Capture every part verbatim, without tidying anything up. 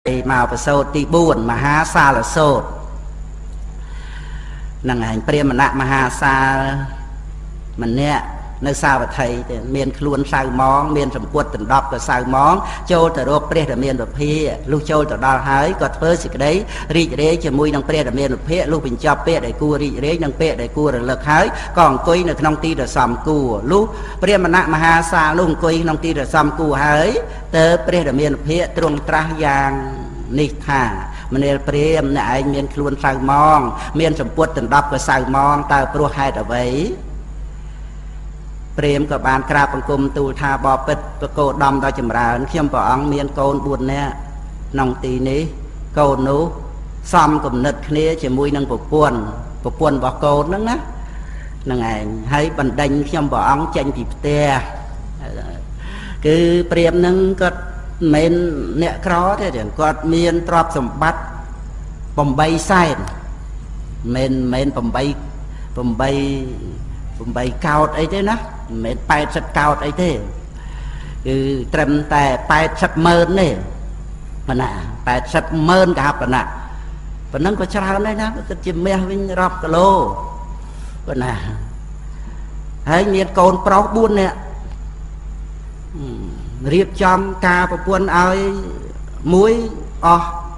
màu và sốt tí buồn mà há xa là sốt năng hành priêm mà nạ mà há xa mình nè nơi sao và thầy miền luôn sao món miền sầm quật tỉnh đọc và sao món châu từ đó pre là miền được phe lúc châu từ đó hái có phơi xịt đấy rì đấy chỉ mùi năng pre là miền được phe lúc bình cho pe để cua rì đấy năng pe để cua rồi lực hái còn coi là nông ti là sầm cua lúc pre mà nạ mà ha xa lúc coi nông ti là sầm cua hái tớ pre là miền được phe trung tra giang nít thà mình priêm này miền luôn sao món miền sầm quật tỉnh đọc và sao món ta pro hai là vậyเปรียมกับบานกราบปังกุมตูทาบอเป็ดประโกดำดอยจำราเขี้ยมปะอังเมียนโกนบุญเนี่ยน้องตีนี้โกนนู้ซ้ำกับนึกเนี้ยจะมุยนังปปวนปปวนบอกโกนนั่งนะนั่งไงให้บันดังเขี้ยมปะอังเจนปีเตียคือเปรียมนั่งก็เมนเนี่ยครอที่เดี๋ยวก็เมียนตรอบสมบัติปมใบไส้เมนเมนปมใบปมใบปมใบเก่าไอ้เจ้นะเม็ดไปสักเก่าไอ้เท่คือเต็มแต่ไปสักเมินนี่ปนะไปสักเมินกับปนะปนั้นก็ชราได้นะก็จะเมียวิ่งรอบกะโลปนะให้เมียโกนเปล่าบุญเนี่ยเรียบจำกาประปวนเอามุ้ยอ๋อ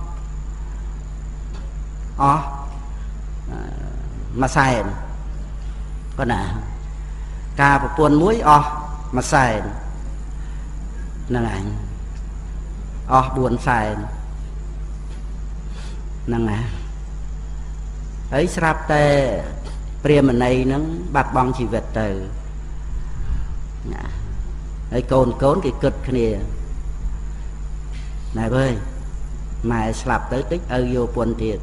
อ๋อมาใส่ก็น่ะกาปวนมุ้ยอ๋อมาใส่นั่งไงอ๋อบุญใส่นั่งไงไอ้สลับแต่เปรียมในนั้นบัดบองชีวิตเตอไอ้โกนโกนกี่กึศเนี่ยนายเว้ยมาสลับtới tích ở vô buồn tiệt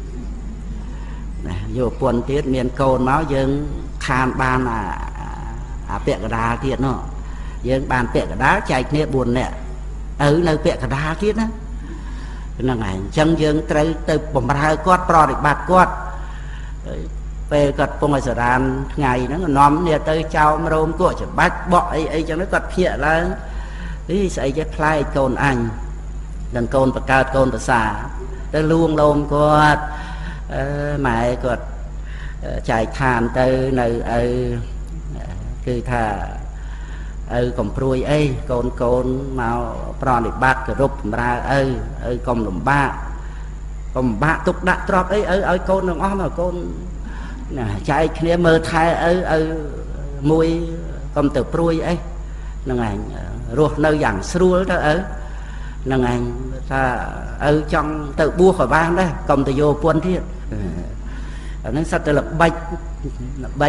vô buồn tiệt miền cồn máu dương khan ban à à bẹ cả đá tiệt nó dương ban bẹ cả đá chạy nè buồn nè ở nơi bẹ cả đá tiệt á là ngày chân dương tới từ bầm ra quát pro được bạt quát về cật phong ở sở đàn ngày nó nóm nè tới chào rôm của chỉ bách bọ ấy ấy cho nó cật khịa là cái sợi cái play cồn anh đàn cồn bạc cao cồn bạc xà tới luôn lôm quát mẹ quát chạy than tới nơi ởคือถ้าเออกลมปลุยเอ้โกนโกนมาปลอนิบัติกระรุบมาเออเออกลมหลุมบ้ากลมบ้าตุกดะตรอบเอ้เออเออโกนน้องอ้อมโกนใจเนี้ยมือไทยเออเออมวยกลมตือปลุยเอ้นั่งไงรัวเนื้ออย่างสรัวเออนั่งไงถ้าเออจังตือบัวkhỏiบ้านได้กลมตือโยปวนที่นั้นสัตว์ตือหลับใบใบ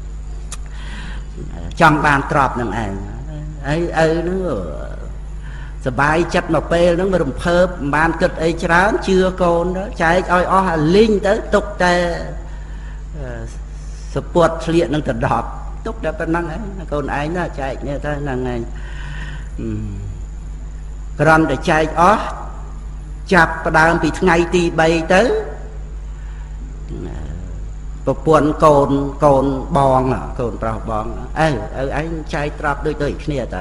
trong bàn trọp nè anh ấy ấy nóสบายจัดมาเปลnó mà rùng phớp bàn cực ấy chán chưa con đó trái oi o linh tới tục tè support liền nó thật đọt tục đãเป็นnăng ấy con ấy nó chạy như thế là ngày còn để chạy ó chạp đàm bị ngày thì bay tớiปวนโกนโกนบองอ่ะโกนเปล่าบองเออเออไอ้ใจตรับด้วยตัวเนี่ยแต่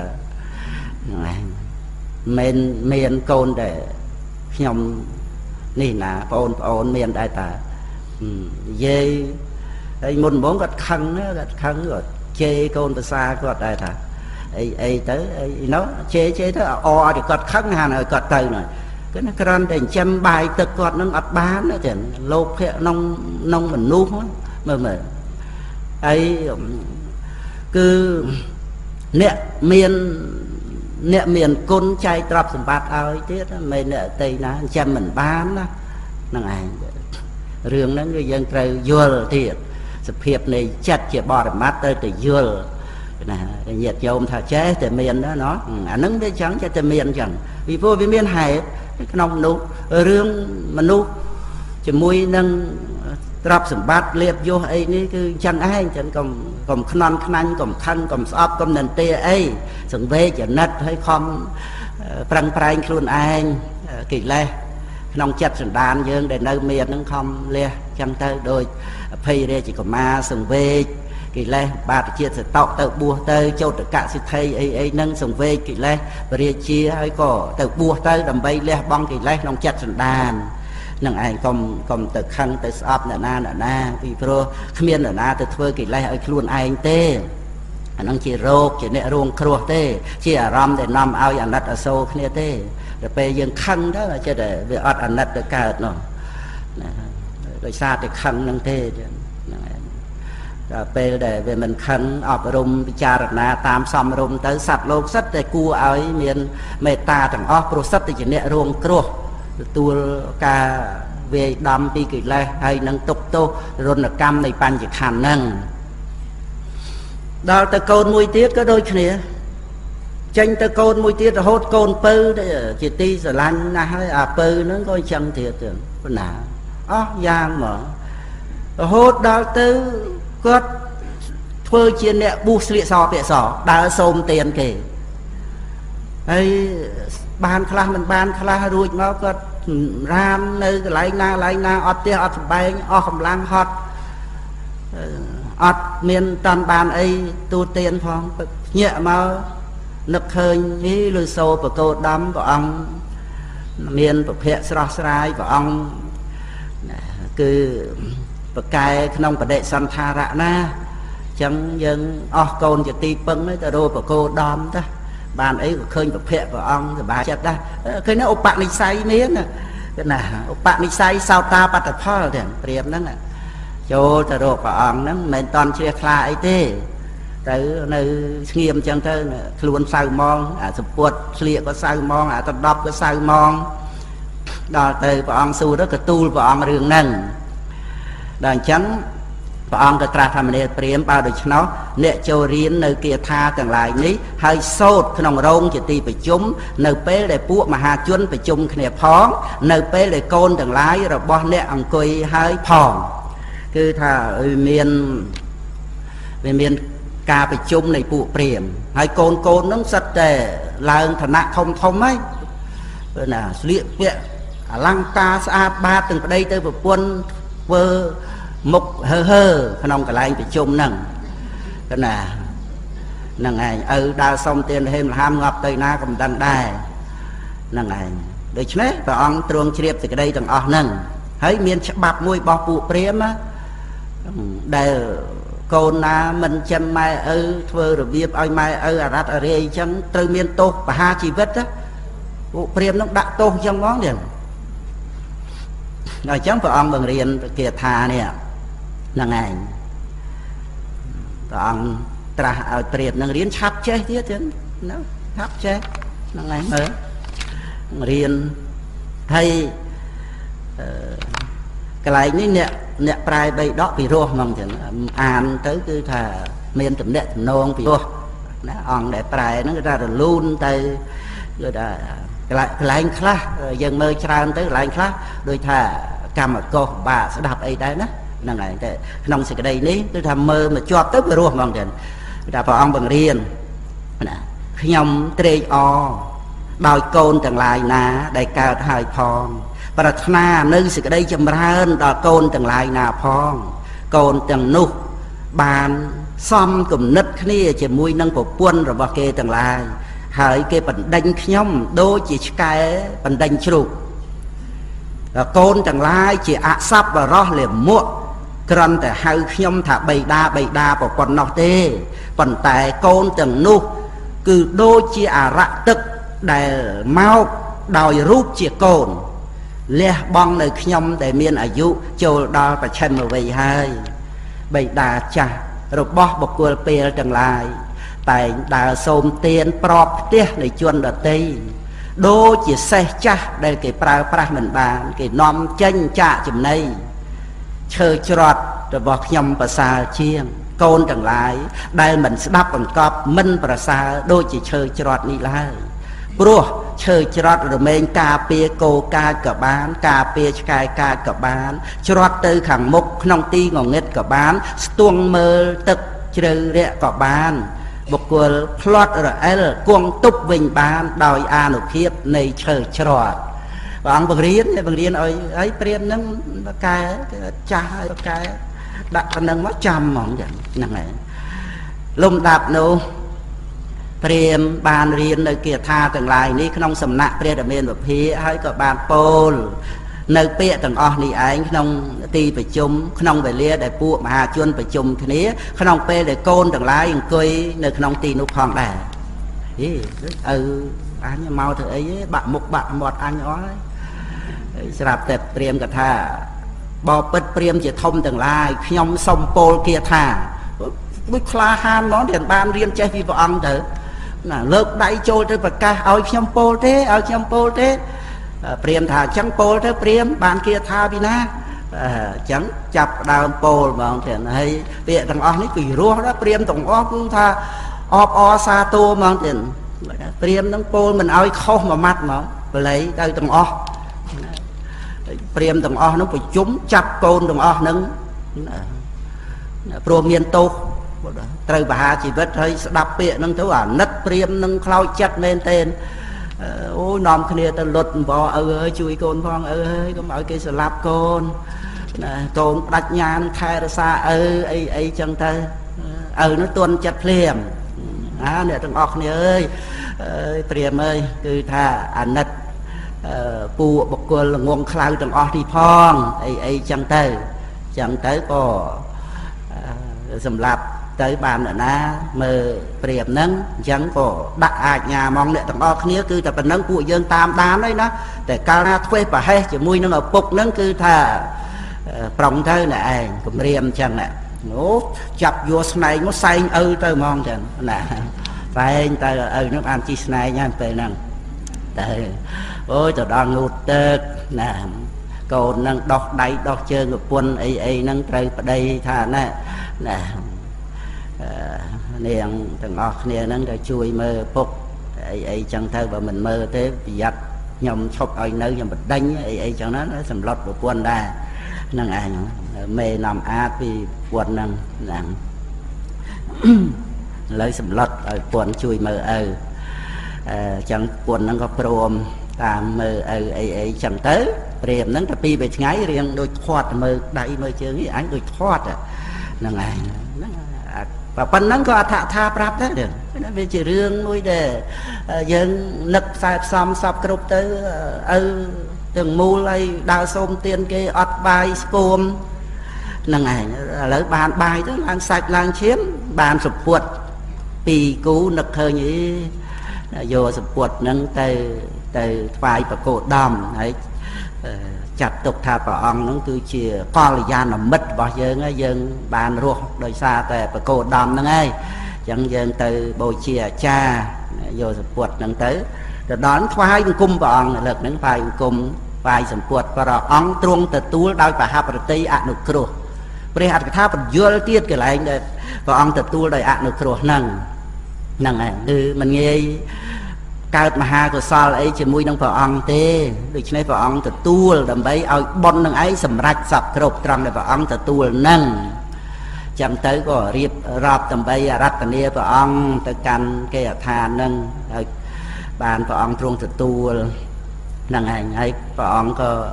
เมนเมียนโกนแต่ยมนี่นะโอนโอนเมียนได้แต่เย่ไอ้มุนบ้องกัดคังเนี่ยกัดคังก็เจโกนภาษาก็ได้แต่ไอ้ไอ้เต๋อไอ้nóเจเจเต๋ออthìกัดคังhà nàyกัดเต๋อหน่อยcái nó còn để chăm bài tự quạt nó ắt bán nữa thì lốp hệ nông nông mình nuốt mà mà ấy cứ nè miền nè miền côn chay trap sầm bát ao tiết mày nè tây ná chăm mình bán đó năng ai riêng nó người dân trời dừa thiệt sự hiệp này chặt chỉ bỏ được mát tới từ dừa này nhiệt dầu thà chế từ miền đó nó anh nứng đấy trắng cho từ miền chẳng vì vô với miền hải cái nông nụ riêng mà nụ chỉ mùi nâng trap sầm bát liệp vô ấy ní cứ chẳng ai chẳng còn còn khăn khăn còn khăn còn sọp còn nền tê ấy sừng ve chỉ nát hay không prang prang luôn anh kỳ lệ nông chặt sừng đàn dương để nơi miền nâng không lê chẳng tới đôi phi đây chỉ có ma sừng ve កិលេសបាបជាតិសតោទៅបួសទៅចូលតកសិទ្ធិអីអីហ្នឹងសង្វេគកិលេសបរិជាហើយក៏ទៅបួសទៅដើម្បីលះបង់កិលេសក្នុងចិត្តសន្តាននឹងឯងកុំកុំទៅខឹងទៅស្អប់អ្នកណាអ្នកណាពីព្រោះគ្មានអ្នកណាទៅធ្វើកិលេសឲ្យខ្លួនឯងទេអាហ្នឹងជារោគជាអ្នករងគ្រោះទេជាអារម្មណ៍ដែលនាំឲ្យអាណិតអាសូរគ្នាទេដល់ពេលយើងខឹងទៅចិត្តតែវាអត់អាណិតទៅកើតនោះណាដោយសារតែខឹងហ្នឹងទេហ្នឹងហើយដល់ពេលដែលវាមិនខឹងអប់រំពិចារណាតាមសំរុំទៅសត្វលោកសិតតែគួរឲ្យមានមេត្តាទាំងអស់ព្រោះសិតតែជាអ្នករងគ្រោះទទួលការវាយដំពីកិលេសហើយនឹងទុក្ខទោសរណកម្មនៃបញ្ចខណ្ឌហ្នឹងដល់ទៅកូនមួយទៀតក៏ដូចគ្នាចេញទៅកូនមួយទៀតរហូតកូនពៅជាទីស្រឡាញ់ណាស់ហើយអាពៅហ្នឹងក៏អញ្ចឹងទៀតទៅប៉ុណ្ណាអស់យ៉ាងមករហូតដល់ទៅគាត់ធ្វើជាអ្នកប៊ូស្លៀកសពាក់សដើរសូមទានគេហើយបានខ្លះមិនបានខ្លះរួចមកគាត់រាមនៅកន្លែងណាកន្លែងណាអត់ផ្ទះអត់សម្បែងអស់កម្លាំងហត់អត់មានតាន់បានអីទូទានផងញាក់មកនឹកឃើញនេះលឺសូរបកោដំព្រះអង្គមានប្រភពស្រស់ស្រាយព្រះអង្គគឺប្រកែក្នុងបដិសន្ធារៈណាអញ្ចឹងយើងអស់កូនជាទីពឹងទៅរកបកោដំទៅបានអីក៏ឃើញប្រភពព្រះអង្គសប្បាយចិត្តដែរឃើញណាឧបនិស្ស័យមានគឺណាឧបនិស្ស័យសោតាបត្តផលទាំងព្រាមហ្នឹងចូលទៅរកព្រះអង្គហ្នឹងមិនមែនតន់ជ្រះថ្លាអីទេទៅនៅស្ងៀមអញ្ចឹងទៅខ្លួនសៅមងអាសពុតស្លៀកក៏សៅមងអាដណ្ដប់ក៏សៅមងដល់ទៅព្រះអង្គសួរទៅកទូលព្រះអង្គរឿងហ្នឹងដល់អញ្ចឹងព្រះអង្គក៏ត្រាស់ថាមនាព្រាហ្មណ៍បើដូច្នោះអ្នកចូលរៀននៅគាថាទាំងឡាយនេះហើយសូត្រក្នុងរោងជាទីប្រជុំនៅពេលដែលពួកមហាជនប្រជុំគ្នាផងនៅពេលដែលកូនទាំងឡាយរបស់អ្នកអង្គុយហើយផងគឺថាមានវាមានការប្រជុំនៃពួកព្រាហ្មណ៍ហើយកូនកូនហ្នឹងសិតតែឡើងឋានៈធំធំហើយណាស្លៀកពាក់អលង្ការស្អាតបាតទាំងប្តីទៅប្រពន្ធធ្វើមុខហើហើក្នុងកន្លែងប្រជុំហ្នឹងកណាហ្នឹងឯងឪដើរសុំទានហេមលហាមងាប់ទៅណាក៏មិនដឹងដែរហ្នឹងឯងដូច្នេះព្រះអង្គទ្រង់ជ្រាបសេចក្តីទាំងអស់ហ្នឹងហើយមានច្បាប់មួយរបស់ពួកព្រាហ្មណ៍ដែលកូនណាមិនចិញ្ចឹមម៉ែឪធ្វើរបៀបឲ្យម៉ែឪអារ៉ាត់អារាយអញ្ចឹងត្រូវមានទោសប្រហារជីវិតណាពួកព្រាហ្មណ៍នោះដាក់ទោសអញ្ចឹងហ្មងទៀតដល់អញ្ចឹងព្រះអង្គបង្រៀនគាថានេះហ្នឹងឯងព្រះអង្គត្រាស់ឲ្យព្រាហ្មណ៍នឹងរៀនឆាប់ចេះទៀតទៀតណាឆាប់ចេះហ្នឹងឯងមើលរៀនហើយកន្លែងនេះអ្នកអ្នកប្រែបីដកពីរោះហ្មងចឹងអានទៅគឺថាមានតំណែងតំណងពីរោះណាអង្គដែលប្រែហ្នឹងគឺថារលូនទៅគឺថាកន្លែងខ្លះយើងមើលច្រើនទៅកន្លែងខ្លះដូចថាកម្មកុសបាក់ស្ដាប់អីដែរណាហ្នឹងហើយតែក្នុងសេចក្តីនេះគឺថាមើលមកជាប់ទៅពីរោះហ្មងចឹងគឺថាព្រះអង្គបង្រៀនណាខ្ញុំត្រេកអរដោយកូនទាំងឡាយណាដែលកើតហើយផងប្រាថ្នានៅសេចក្តីចម្រើនដល់កូនទាំងឡាយណាផងកូនទាំងនោះបានសំគំនិតគ្នាជាមួយនឹងប្រពន្ធរបស់គេទាំងឡាយហើយគេបណ្ដេញខ្ញុំដូចជាឆ្កែបណ្ដេញជ្រូកកូនទាំងឡាយជាអសប្បុរសលាមកគ្រាន់តែហៅខ្ញុំថាបិតាបិតាប្រពន្ធនោះទេប៉ុន្តែកូនទាំងនោះគឺដូចជាអរៈទឹកដែលមកដោយរូបជាកូនលះបង់នៅខ្ញុំដែលមានអាយុចូលដល់បច្ឆិមវ័យហើយបិតាចាស់របស់បុគ្គលពេលទាំងឡាយតែងដើរសូមទានប្រອບផ្ទះនៃជនដតីដូចជាសេះចាស់ដែលគេប្រើប្រាស់មិនបានគេនាំចេញចាកចំណីឈើច្រត់របស់ខ្ញុំប្រសើរជាងកូនទាំងឡាយដែលមិនស្ដាប់បង្កប់មិនប្រសើរដូចជាឈើច្រត់នេះឡើយព្រោះឈើច្រត់រមែងការពារគោកាចក៏បានការពារឆ្កែកាចក៏បានច្រត់ទៅខាងមុខក្នុងទីងងឹតក៏បានស្ទង់មើលទឹកជ្រៅរាក់ក៏បានបុគ្គលផ្លត់រអិលគង់ទប់វិញបានដោយអានុភាពនៃឈើច្រត់ព្រះអង្គបង្រៀនបង្រៀនឲ្យឲ្យព្រាហ្មណ៍ហ្នឹងបកែចាស់ហើយបកែ đặt cái nâng nó chăm mỏng vậy nâng này lùm đạp nô Priêm bàn riêng nơi kia tha từng lại ní không sầm nạ Priêm ở bên và phía hay có bàn pol nơi bịa từng o ní anh không ti phải chung không về lia để buộc mà hà chuôn phải chung thế ní không pe để côn từng lại cười nơi không ti nút hoàng đẻ ừ anh mau thử ấy bạn một bạn một anh nói sạp tệp Priêm cả tha bò bật Priêm chỉ thông từng lại nhom sông pol kia thà với kha han nó điện ban riêng chơi vì vợ ông thử là lớp đáy trôi tới bậc ca ơi trong pol thế ơi trong pol thế Priêm thà chẳng pol thế Priêm ban kia tha vì na chẳng chập đào pol mà ông thiền hay bịa thằng ông ấy quỷ rùa đó Priêm tổng ó cứ tha ọp o sa tô mà ông thiền Priêm nó pol mình ơi không mà mắt mà lấy đây thằng ó Priêm thằng ó nó phải chúng chập côn thằng ó nâng pro miền tô trời bà chỉ biết thấy đạp bịa nâng thứ à nất Priêm nâng khlau chất lên tên ôi nòm kia ta luật bò ơi chui con phong ơi có mọi cái lạp con con đặt nhà khai ra xa ơi ấy ấy chân ta ờ nó tuân chất Priêm á nè thằng ọc này ơi Priêm ơi cứ tha à nất bùa bọc quân là ngon khlau thằng ọc đi phong ấy ấy chân ta chẳng tới có sầm lạp tới bàn ở na mờ Priệp nâng chẳng có đặt ai nhà mong lệ thằng o kia cứ tập nâng của dân tam đám đấy nó để cao na thuê bà hay chỉ mui nó ở bục nâng cứ thà prong thôi nè cũng riêng chẳng nè nó chập vô này nó xanh ư tới mong chẳng nè phải tay ơi nó ăn chi này nha về nè ôi tao đang ngụt tơ nè còn nâng đọc đáy đọc chơi ngược quân ấy ấy nâng trời ở đây thà nè nè niềng thằng ngọt nè nâng đã chui mơ phục ấy ấy chẳng thơ và mình mơ thế bị giặt nhom chọc ai nơi nhom bật đánh ấy ấy chẳng nó nó sầm lót của quân đa nâng ảnh mê nằm át vì quân nâng nặng lấy sầm lót ở quân chui mơ ơ chẳng quân nâng có prom tam mơ ơ ấy ấy chẳng tới Priệp nâng tập pi về ngay riêng đôi thoát mơ đẩy mơ chơi nghĩ anh đôi thoát à nâng ảnh và phần nâng có thạ tha prap thế được nó về chỉ riêng nuôi để dân nực sai xóm sập cướp tới ơ từng mua lấy đào xôm tiền cái ọt bài scom nâng ảnh lấy bàn bài đó lang sạch lang chiếm bàn sụp puột pì cú nực hơi nhỉ vô sụp puột nâng từ từ vai và cổ đầm ấy chặt tục thà bà ông nó cứ chia con là gian là mất bao giờ ngay dân bàn ruột đời xa tại và cổ đầm nó ngay chẳng dân từ bồi chia cha vô sụp puột nâng tới rồi đón vai cung bà ông lực nâng vai cung vai sụp puột và rồi ông truông từ túi đôi bà hạp rồi tây ạ nụ kruh bởi hạt cái tháp vô tiết cái lại anh và ông từ túi đôi ạ nụ kruh nâng nâng này ừ mình nghe cao mà ha của sao ấy chỉ mui nông phở ông thế được này phở ông từ tua đầm bấy ao bon nông ấy sầm rạch sập cột trăng để phở ông từ tua nâng chậm tới có riệp rọp đầm bấy rạch tận nia phở ông từ căn cái thà nâng bàn phở ông trung từ tua nâng hành ấy phở ông có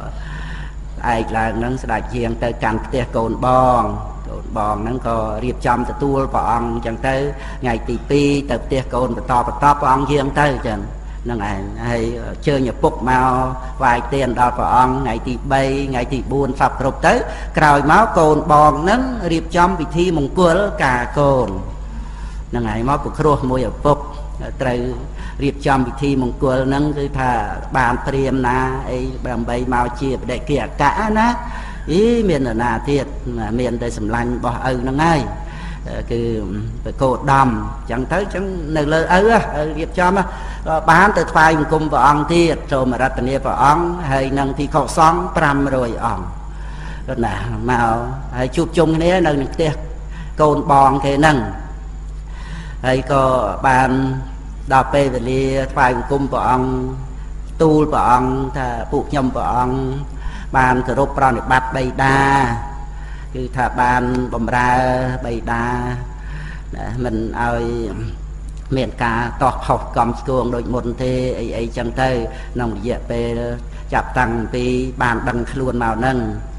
ai là nâng sẽ đại diện tới căn tia cồn bong bòn nó có riệp chăm từ tua phở ông chẳng tới ngày tỷ pi tập tia cồn và to và to phở ông riêng tới chẳng nâng ảnh hay chơi nhập bục màu vài tiền đó phở ông ngày tỷ bay ngày tỷ buôn sập rụp tới cào máu cồn bòn nâng riệp chăm vị thi mong cua cả cồn nâng ảnh máu của khô môi ở bục trời riệp chăm vị thi mong cua nâng cứ thà bàn Priêm na ấy bàn bay màu chia để kia cả ná ý miền ở nào thiệt miền đây sầm lanh bỏ ư nó ngay cứ phải cột đầm chẳng tới chẳng nơi lơ ư việc cho mà bán từ phai cùng vợ ông thiệt rồi mà ra tận đây vợ ông hay nâng thì khẩu xong pram rồi ông rồi nè màu hay chụp chung cái này nâng tiệt cồn bòn thế nâng hay có bàn đào pe về đi phai cùng vợ ông tu vợ ông thà buộc nhom vợ ông bàn cờ rốt pro này bát bay đa cứ thà bàn bầm ra bay đa mình ơi miền cá tọt học cầm cuồng đội một thế ấy ấy chẳng tới nòng dẹp về chạp tăng vì bàn đằng luôn màu nâng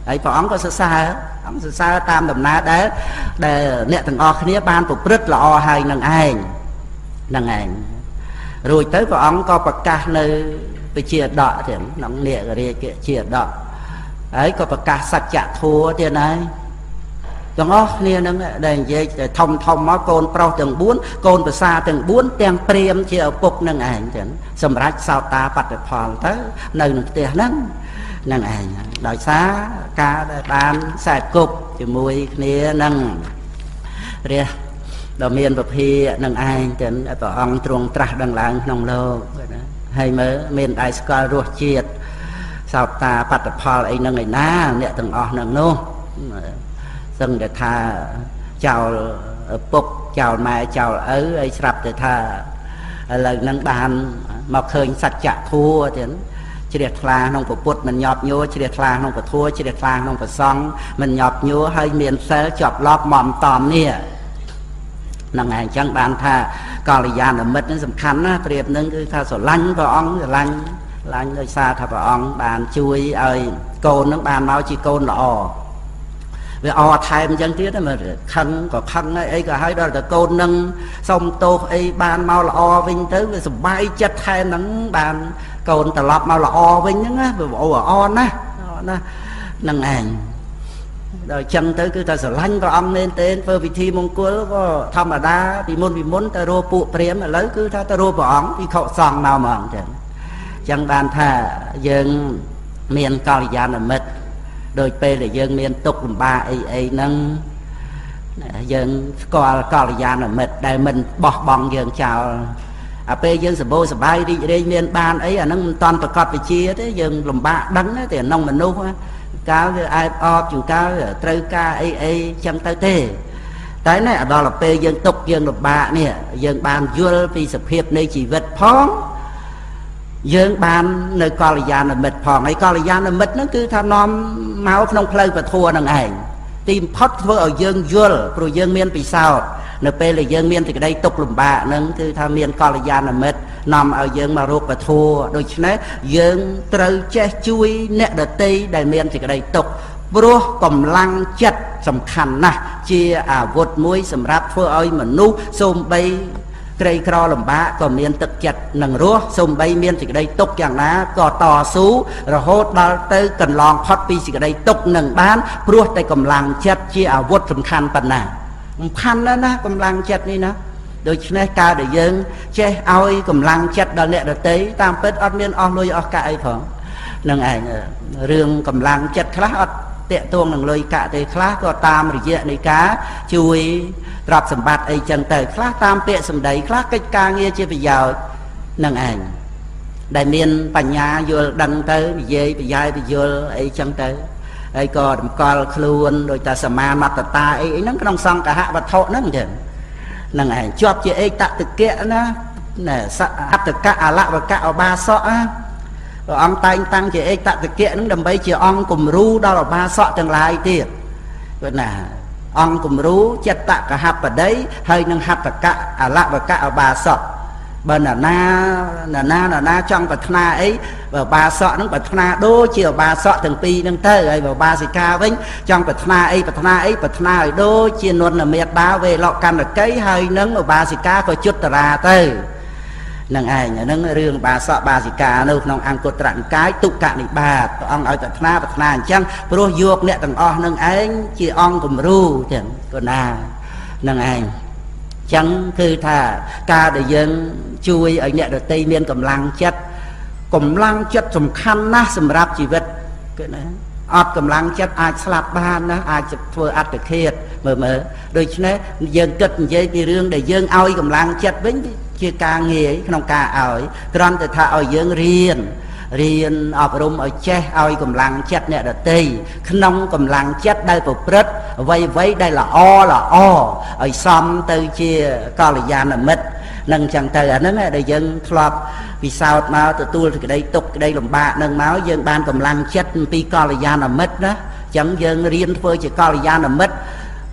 ហើយព្រះអង្គក៏សរសើរអង្គសរសើរតាមដំណើរដែលដែលអ្នកទាំងអស់គ្នាបានប្រព្រឹត្តល្អហើយនឹងឯងនឹងឯងរួចទៅព្រះអង្គក៏ប្រកាសនៅពជាដកទៀតក្នុងនាគរាជជាដកហើយក៏ប្រកាសសច្ចធម៌ទៀតហើយទាំងអស់គ្នានឹងដែលនិយាយធំធំមកកូនប្រុសទាំងបួនកូនប្រសាទាំងបួនទាំងព្រាមជាឪពុកនឹងឯងចឹងសម្រាប់សោតាបត្តផលទៅនៅក្នុងផ្ទះហ្នឹងនឹងឯងដោយសារការដែលបានខ្សែគប់ជាមួយគ្នានឹងរះដ៏មានពភានឹងឯងចឹងព្រះអង្គទ្រង់ត្រាស់ដឹងឡើងក្នុងលោកហើយមើលមានដៃស្គាល់រសជាតិសោតាបត្តផលអីនឹងឯណាអ្នកទាំងអស់នឹងនោះសឹងតែថាចោលឪពុកចោលម៉ែចោលឪហើយស្រាប់តែថាឥឡូវហ្នឹងបានមកឃើញសច្ចធម៌ទៀតជ្រះថ្លាក្នុងពុទ្ធមិនញាប់ញួរជ្រះថ្លាក្នុងពធัวជ្រះថ្លាក្នុងប្រសង់មិនញាប់ញួរហើយមានសិលជាប់ឡប់មមតំនេះហ្នឹងឯងចឹងបានថាកល្យាណមិត្តហ្នឹងសំខាន់ណាស់ប្រៀបនឹងគឺថាស្រឡាញ់ព្រះអង្គស្រឡាញ់ស្រឡាញ់ដោយសារថាព្រះអង្គបានជួយឲ្យកូនហ្នឹងបានមកជាកូនល្អវាអថែមអញ្ចឹងទៀតមើលខឹងក៏ខឹងហើយអីក៏ហើយដល់តែកូននឹងសុំទោសអីបានមកល្អវិញទៅវាសុបាយចិត្តថែមហ្នឹងបានកូនត្រឡប់មកល្អវិញហ្នឹងណាវាអូអរណាស់ណាហ្នឹងឯងដល់អញ្ចឹងទៅគឺថាស្រឡាញ់ព្រះអង្គមែនទេធ្វើពិធីមង្គលក៏ធម្មតាពីមុនពីមុនទៅរកពួកព្រាហ្មណ៍ឥឡូវគឺថាទៅរកព្រះអង្គពីខុសសង្ឃមកហ្មងចឹងអញ្ចឹងបានថាយើងមានកល្យាណមិត្តដោយពេលដែលយើងមានទុក្ខលំបាកអីអីហ្នឹងយើងស្គាល់កល្យាណមិត្តដែលមិនបោះបង់យើងចោលអាពេលយើងសម្បូរសប្បាយរីករាយមានបានអីអាហ្នឹងមិនតាន់ប្រកបវិជាទេយើងលំបាកដឹងទេក្នុងមនុស្សកាលវាអែបអបជួនកាលត្រូវការអីអីចឹងទៅទេតែណែដល់ពេលយើងទុក្ខយើងលំបាកនេះយើងបានយល់ពីសភាពនៃជីវិតផងយើងបាននៅកល្យាណមិត្តផងហើយកល្យាណមិត្តហ្នឹងគឺថានាំមកក្នុងផ្លូវពធហ្នឹងឯងទីបំផុតធ្វើឲ្យយើងយល់ព្រោះយើងមានពិសោធន៍នៅពេលដែលយើងមានសេចក្តីទុក្ខលំបាកហ្នឹងគឺថាមានកល្យាណមិត្តនាំឲ្យយើងមករកពធដូច្នេះយើងត្រូវចេះជួយអ្នកដទៃដែលមានសេចក្តីទុក្ខព្រោះកម្លាំងចិត្តសំខាន់ណាស់ជាអាវុធមួយសម្រាប់ធ្វើឲ្យមនុស្សសូម្បីក្រីក្រលំបាកក៏មានទឹកចិត្តនឹងរស់សូម្បីមានសេចក្តីទុក្ខយ៉ាងណាក៏តស៊ូរហូតដល់ទៅកន្លងផុតពីសេចក្តីទុក្ខនឹងបានព្រោះតែកម្លាំងចិត្តជាអាវុធសំខាន់ប៉ុណ្ណាសំខាន់ណាស់ណាកម្លាំងចិត្តនេះណាដូច្នេះការដែលយើងចេះឲ្យកម្លាំងចិត្តដល់អ្នកដទៃតាមពិតអត់មានអស់លុយអស់កាក់អីផងនឹងឯងរឿងកម្លាំងចិត្តខ្លះអត់តាក់ទងនឹងលុយកាក់ទេខ្លះក៏តាមរយៈនៃការជួយទ្រព្យសម្បត្តិអីចឹងទៅខ្លះតាមពាក្យសម្ដីខ្លះកិច្ចការងារជាប្រយោជន៍នឹងឯងដែលមានបញ្ញាយល់ដឹងទៅនិយាយប្រយាយពយល់អីចឹងទៅហើយក៏តម្កល់ខ្លួនដោយតែសមាមត្តតាអីអីហ្នឹងក្នុងសង្កហវត្ថុហ្នឹងចឹងនឹងឯងជាប់ជាឯកតកៈណាអត្តកៈអលវកៈអបាសកណាព្រះអង្គតែងតាំងជាឯកតកៈហ្នឹងដើម្បីជាអង្គគំរូដល់អបាសកទាំងឡាយទៀតគាត់ណាអង្គគំរូចិត្តកហបដីហើយនឹងហត្តកៈអលវកៈអបាសកបើណាណាណាណាណាណាចង់ប្រាថ្នាអីបើបាសកហ្នឹងប្រាថ្នាដូចជាបាសកទាំងពីរហ្នឹងទៅហើយបើបាសិកាវិញចង់ប្រាថ្នាអីប្រាថ្នាអីប្រាថ្នាឲ្យដូចជានុនមេត្តាវេលកណ្ឌកីហើយនឹងបាសិកាក៏ជុតរាទៅនឹងឯងហ្នឹងរឿងបាសកបាសិកានៅក្នុងអង្គត្រនិកាយទុក្កនិបាតព្រះអង្គឲ្យប្រាថ្នាប្រាថ្នាអញ្ចឹងព្រោះយកអ្នកទាំងអស់នឹងឯងជាអង្គគំរូចឹងក៏ណានឹងឯងចឹងគឺថាការដែលយើងជួយឲ្យអ្នកដទៃមានកម្លាំងចិត្តកម្លាំងចិត្តសំខាន់ណាស់សម្រាប់ជីវិតគឺណាអត់កម្លាំងចិត្តអាចស្លាប់បានណាអាចធ្វើអត្តឃាតមើលមើលដូច្នេះយើងគិតនិយាយពីរឿងដែលយើងឲ្យកម្លាំងចិត្តវិញជាការងាយក្នុងការឲ្យគ្រាន់តែថាឲ្យយើងរៀនរៀនអប់រំឲ្យចេះឲ្យកម្លាំងចិត្តអ្នកដទៃក្នុងកម្លាំងចិត្តដែលប្រព្រឹត្តអ្វីអ្វីដែលល្អល្អឲ្យសមទៅជាកល្យាណមិត្តនឹងចឹងទៅអាហ្នឹងដែលយើងធ្លាប់ពិសោធន៍មកទទួលសេចក្តីទុក្ខក្តីលំបាកនឹងមកយើងបានកម្លាំងចិត្តពីកល្យាណមិត្តណាចឹងយើងរៀនធ្វើជាកល្យាណមិត្ត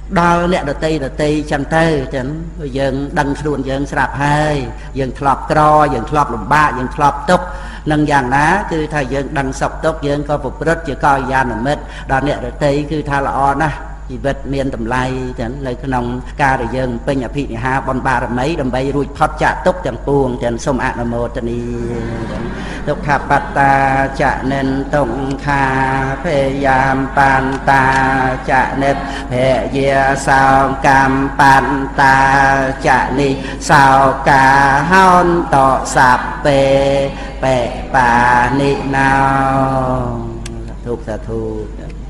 ដល់អ្នកដតីដតីចឹងទៅចឹងយើងដឹងខ្លួនយើងស្រាប់ហើយយើងធ្លាប់ក្រយើងធ្លាប់លំបាកយើងធ្លាប់ទុក្ខនឹងយ៉ាងណាគឺថាយើងដឹងសុខទុក្ខយើងក៏ប្រព្រឹត្តជាកល្យាណមិត្តដល់អ្នកដតីគឺថាល្អណាស់ជីវិតមានតម្លៃចឹងនៅក្នុងការដែលយើងពេញអភិនិហាបុណ្យបារមីដើម្បីរួចផុតចាកទុក្ខទាំងពួងចឹងសូមអនុមោទនាទុក្ខបត្តាចនិនតុងខាភយាមបន្តាចនិតភយាសោកម្មបន្តាចនិសោកាហោនតសព្ពេបេបានិណោទុក្ខសាធុ